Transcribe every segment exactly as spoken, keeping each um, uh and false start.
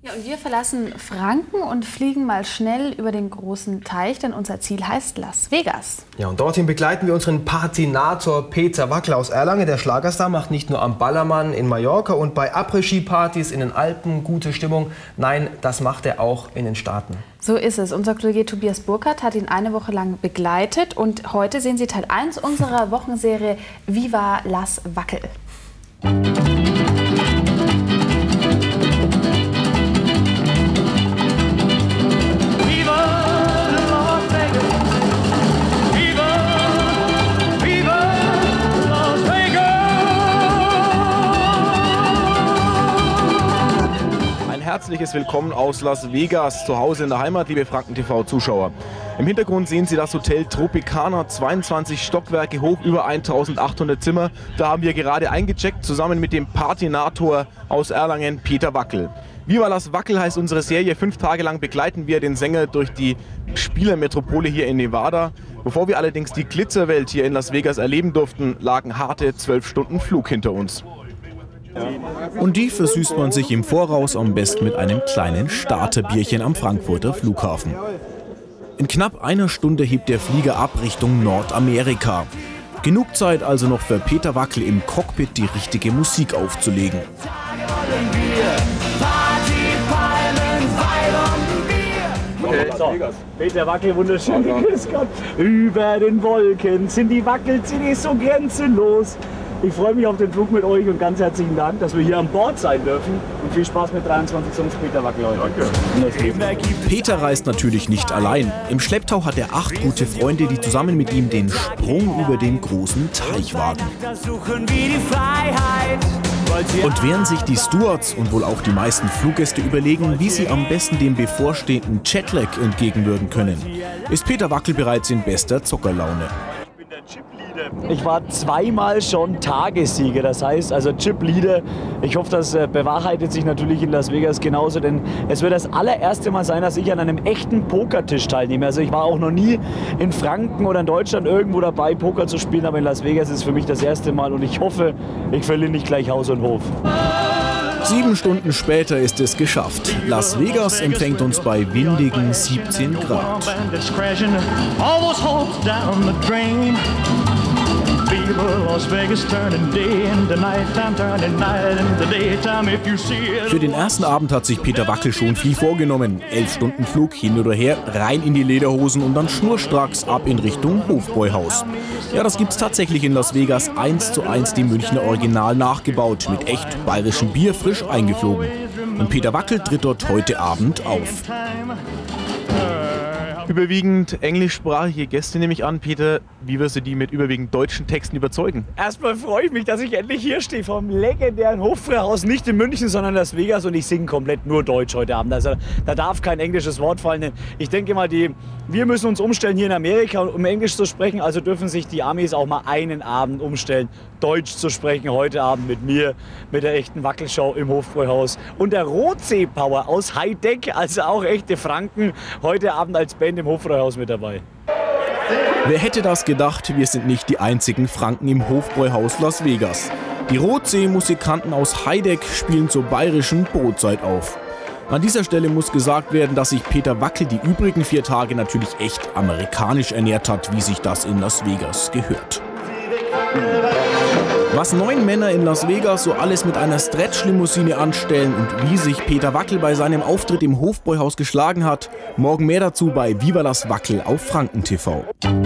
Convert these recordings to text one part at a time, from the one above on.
Ja, und wir verlassen Franken und fliegen mal schnell über den großen Teich, denn unser Ziel heißt Las Vegas. Ja, und dorthin begleiten wir unseren Patinator Peter Wackel aus Erlangen. Der Schlagerstar macht nicht nur am Ballermann in Mallorca und bei Après-Ski-Partys in den Alpen gute Stimmung. Nein, das macht er auch in den Staaten. So ist es. Unser Kollege Tobias Burkhardt hat ihn eine Woche lang begleitet. Und heute sehen Sie Teil eins unserer Wochenserie Viva Las Wackel. Herzliches Willkommen aus Las Vegas, zu Hause in der Heimat, liebe Franken T V-Zuschauer. Im Hintergrund sehen Sie das Hotel Tropicana, zweiundzwanzig Stockwerke hoch, über eintausendachthundert Zimmer. Da haben wir gerade eingecheckt, zusammen mit dem Patinator aus Erlangen, Peter Wackel. Viva Las Wackel heißt unsere Serie. Fünf Tage lang begleiten wir den Sänger durch die Spielermetropole hier in Nevada. Bevor wir allerdings die Glitzerwelt hier in Las Vegas erleben durften, lagen harte zwölf Stunden Flug hinter uns. Und die versüßt man sich im Voraus am besten mit einem kleinen Starterbierchen am Frankfurter Flughafen. In knapp einer Stunde hebt der Flieger ab Richtung Nordamerika. Genug Zeit also noch für Peter Wackel im Cockpit die richtige Musik aufzulegen. Okay. So, Peter Wackel, wunderschön. Grüß Gott. Über den Wolken sind die Wackel-C Ds so grenzenlos. Ich freue mich auf den Flug mit euch und ganz herzlichen Dank, dass wir hier an Bord sein dürfen. Und viel Spaß mit dreiundzwanzig Songs Peter Wackel heute. Danke. Peter reist natürlich nicht allein. Im Schlepptau hat er acht gute Freunde, die zusammen mit ihm den Sprung über den großen Teich wagen. Und während sich die Stewards und wohl auch die meisten Fluggäste überlegen, wie sie am besten dem bevorstehenden Jetlag entgegenwirken können, ist Peter Wackel bereits in bester Zockerlaune. Ich war zweimal schon Tagessieger, das heißt also Chip-Leader. Ich hoffe, das bewahrheitet sich natürlich in Las Vegas genauso, denn es wird das allererste Mal sein, dass ich an einem echten Pokertisch teilnehme. Also ich war auch noch nie in Franken oder in Deutschland irgendwo dabei, Poker zu spielen, aber in Las Vegas ist für mich das erste Mal und ich hoffe, ich verliere nicht gleich Haus und Hof. Sieben Stunden später ist es geschafft. Las Vegas empfängt uns bei windigen siebzehn Grad. Für den ersten Abend hat sich Peter Wackel schon viel vorgenommen. Elf Stunden Flug hin oder her, rein in die Lederhosen und dann schnurstracks ab in Richtung Hofbräuhaus. Ja, das gibt's tatsächlich in Las Vegas eins zu eins die Münchner Original nachgebaut, mit echt bayerischem Bier frisch eingeflogen. Und Peter Wackel tritt dort heute Abend auf. Überwiegend englischsprachige Gäste nehme ich an. Peter, wie wirst du die mit überwiegend deutschen Texten überzeugen? Erstmal freue ich mich, dass ich endlich hier stehe vom legendären Hofbräuhaus, nicht in München, sondern Las Vegas, und ich singe komplett nur Deutsch heute Abend. Also da darf kein englisches Wort fallen. Denn ich denke mal, die, wir müssen uns umstellen hier in Amerika, um Englisch zu sprechen. Also dürfen sich die Amis auch mal einen Abend umstellen, Deutsch zu sprechen. Heute Abend mit mir, mit der echten Wackelshow im Hofbräuhaus. Und der Rotsee-Power aus Heideck, also auch echte Franken, heute Abend als Band im Hofbräuhaus mit dabei. Wer hätte das gedacht, wir sind nicht die einzigen Franken im Hofbräuhaus Las Vegas. Die Rotsee-Musikanten aus Heideck spielen zur bayerischen Brotzeit auf. An dieser Stelle muss gesagt werden, dass sich Peter Wackel die übrigen vier Tage natürlich echt amerikanisch ernährt hat, wie sich das in Las Vegas gehört. Was neun Männer in Las Vegas so alles mit einer Stretch-Limousine anstellen und wie sich Peter Wackel bei seinem Auftritt im Hofbräuhaus geschlagen hat, morgen mehr dazu bei Viva Las Wackel auf Franken T V.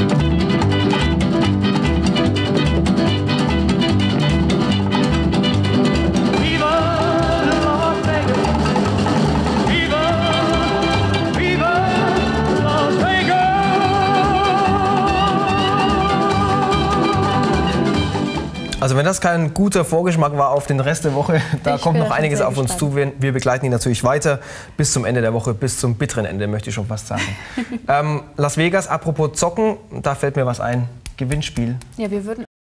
Also wenn das kein guter Vorgeschmack war auf den Rest der Woche, da Ich kommt bin noch einiges auf uns gespannt. zu. Wir, wir begleiten ihn natürlich weiter bis zum Ende der Woche, bis zum bitteren Ende, möchte ich schon fast sagen. ähm, Las Vegas, apropos Zocken, da fällt mir was ein. Gewinnspiel. Ja, wir würden